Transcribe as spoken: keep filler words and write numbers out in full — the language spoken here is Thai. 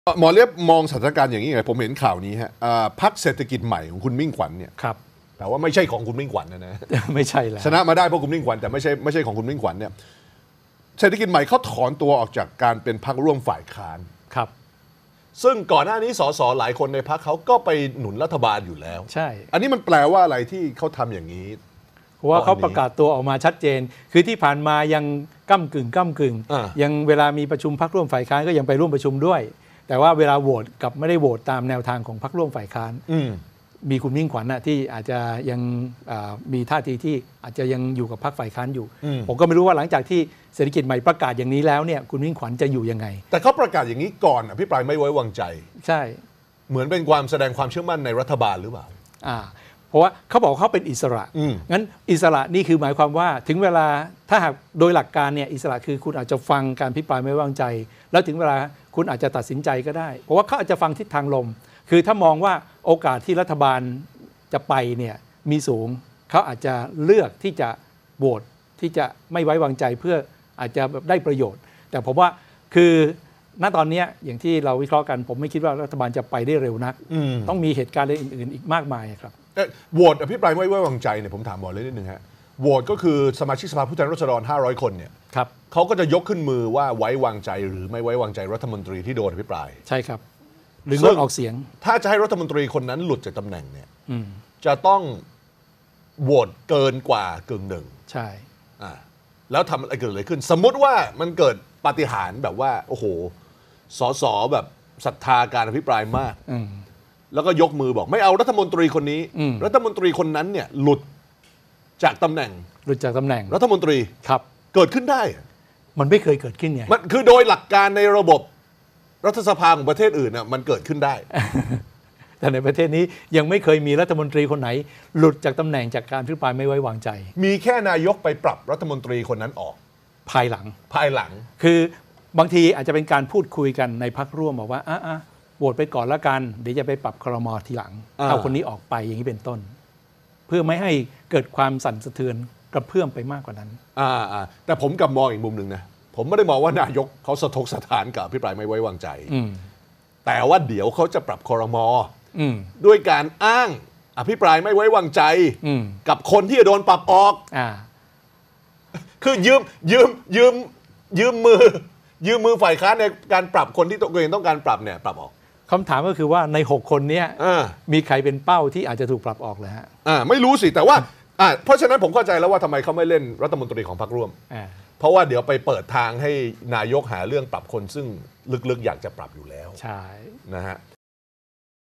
หมอเลียบมองสถานการณ์อย่างนี้ไงผมเห็นข่าวนี้ฮะพรรคเศรษฐกิจใหม่ของคุณมิ่งขวัญเนี่ยครับแต่ว่าไม่ใช่ของคุณมิ่งขวัญนะนะไม่ใช่แล้วชนะมาได้เพราะคุณมิ่งขวัญแต่ไม่ใช่ไม่ใช่ของคุณมิ่งขวัญเนี่ยเศรษฐกิจใหม่เขาถอนตัวออกจากการเป็นพรรคร่วมฝ่ายค้านครับซึ่งก่อนหน้านี้สสหลายคนในพรรคเขาก็ไปหนุนรัฐบาลอยู่แล้วใช่อันนี้มันแปลว่าอะไรที่เขาทำอย่างนี้เพราะว่าเขาประกาศตัวออกมาชัดเจนคือที่ผ่านมายังก้ำกึ่งก้ำกึ่งยังเวลามีประชุมพรรคร่วมฝ่ายค้านก็ยังไปร่วมประชุมด้วยแต่ว่าเวลาโหวตกับไม่ได้โหวตตามแนวทางของพรรคร่วมฝ่ายค้านมีคุณมิ่งขวัญนะที่อาจจะยังมีท่าทีที่อาจจะยังอยู่กับพรรคฝ่ายค้านอยู่ผมก็ไม่รู้ว่าหลังจากที่เศรษฐกิจใหม่ประกาศอย่างนี้แล้วเนี่ยคุณมิ่งขวัญจะอยู่ยังไงแต่เขาประกาศอย่างนี้ก่อนอภิปรายไม่ไว้วางใจใช่เหมือนเป็นความแสดงความเชื่อมั่นในรัฐบาลหรือเปล่าอ่าเพราะว่าเขาบอกเขาเป็นอิสระงั้นอิสระนี่คือหมายความว่าถึงเวลาถ้าหากโดยหลักการเนี่ยอิสระคือคุณอาจจะฟังการอภิปรายไม่ไว้วางใจแล้วถึงเวลาคุณอาจจะตัดสินใจก็ได้เพราะว่าเขาอาจจะฟังทิศทางลมคือถ้ามองว่าโอกาสที่รัฐบาลจะไปเนี่ยมีสูงเขาอาจจะเลือกที่จะโหวตที่จะไม่ไว้วางใจเพื่ออาจจะแบบได้ประโยชน์แต่ผมว่าคือณตอนนี้อย่างที่เราวิเคราะห์กันผมไม่คิดว่ารัฐบาลจะไปได้เร็วนักต้องมีเหตุการณ์อื่นๆอีกมากมายครับโหวตอภิปรายไม่ไว้วางใจเนี่ยผมถามหมอเลยนิดนึงฮะโหวตก็คือสมาชิกสภาผู้แทนราษฎรห้าร้อยคนเนี่ยครับเขาก็จะยกขึ้นมือว่าไว้วางใจหรือไม่ไว้วางใจรัฐมนตรีที่โดนอภิปรายใช่ครับหรืองดออกเสียงถ้าจะให้รัฐมนตรีคนนั้นหลุดจากตำแหน่งเนี่ยจะต้องโหวตเกินกว่ากึ่งหนึ่งใช่อ่าแล้วทำอะไรเกิดอะไรขึ้นสมมติว่ามันเกิดปาฏิหาริย์แบบว่าโอ้โหสสแบบศรัทธาการอภิปรายมากแล้วก็ยกมือบอกไม่เอารัฐมนตรีคนนี้รัฐมนตรีคนนั้นเนี่ยหลุดจากตำแหน่งหลุดจากตำแหน่งรัฐมนตรีครับเกิดขึ้นได้มันไม่เคยเกิดขึ้นไงมันคือโดยหลักการในระบบรัฐสภาของประเทศอื่นน่ะมันเกิดขึ้นได้แต่ในประเทศนี้ยังไม่เคยมีรัฐมนตรีคนไหนหลุดจากตำแหน่งจากการอภิปรายไม่ไว้วางใจมีแค่นายกไปปรับรัฐมนตรีคนนั้นออกภายหลังภายหลังคือบางทีอาจจะเป็นการพูดคุยกันในพรรคร่วมบอกว่าอ่ะอ่ะโหวตไปก่อนแล้วกันเดี๋ยวจะไปปรับครม.ทีหลังเอาคนนี้ออกไปอย่างนี้เป็นต้นเพื่อไม่ให้เกิดความสั่นสะเทือนกระเพื่อมไปมากกว่านั้นอ่าอ่าแต่ผมกลับมองอีกมุมหนึ่งนะผมไม่ได้มองว่านายกเขาสะทกสถานกับอภิปรายไม่ไว้วางใจแต่ว่าเดี๋ยวเขาจะปรับครม.ด้วยการอ้างอภิปรายไม่ไว้วางใจกับคนที่จะโดนปรับออกอ่าคือยืมยืมยืมยืมมือยืมมือฝ่ายค้านในการปรับคนที่ตัวเองต้องการปรับเนี่ยปรับออกคำถามก็คือว่าในหกคนนี้มีใครเป็นเป้าที่อาจจะถูกปรับออกเลยฮะอ่าไม่รู้สิแต่ว่าอ่าเพราะฉะนั้นผมเข้าใจแล้วว่าทำไมเขาไม่เล่นรัฐมนตรีของพรรคร่วมเพราะว่าเดี๋ยวไปเปิดทางให้นายกหาเรื่องปรับคนซึ่งลึกๆอยากจะปรับอยู่แล้วใช่นะฮะ